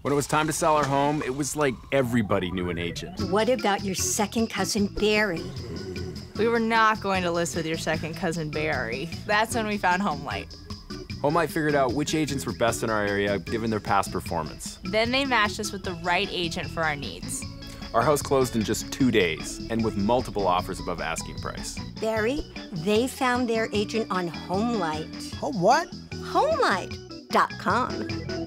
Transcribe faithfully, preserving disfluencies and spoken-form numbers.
When it was time to sell our home, it was like everybody knew an agent. What about your second cousin, Barry? We were not going to list with your second cousin, Barry. That's when we found HomeLight. HomeLight figured out which agents were best in our area, given their past performance. Then they matched us with the right agent for our needs. Our house closed in just two days, and with multiple offers above asking price. Barry, they found their agent on HomeLight. Home what? HomeLight dot com.